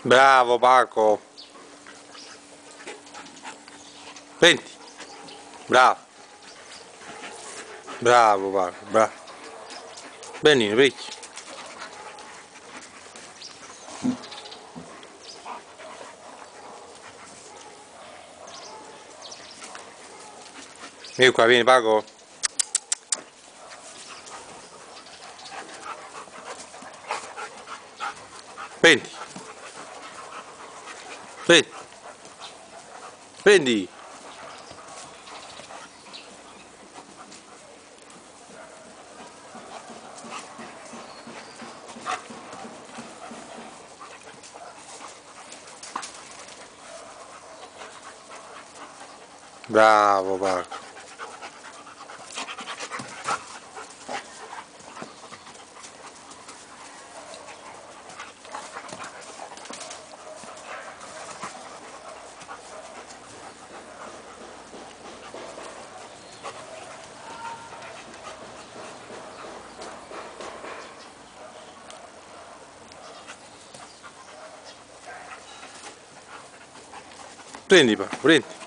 Bravo Paco. Prendi. Bravo. Bravo Paco, bravo. Benino, prendi. Vieni qua, vieni Paco. Prendi. Prendi. Prendi. Bravo Paco. Prendi Paco, prendi.